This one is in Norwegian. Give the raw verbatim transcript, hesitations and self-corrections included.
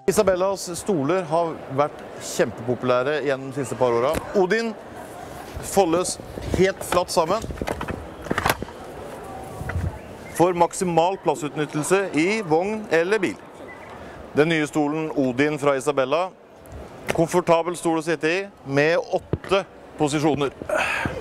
Isabellas stoler har vært kjempepopulære gjennom de siste par årene. Odin foldes helt flatt sammen for maksimal plassutnyttelse i vogn eller bil. Den nye stolen Odin fra Isabella, komfortabel stol å sitte i med åtte posisjoner.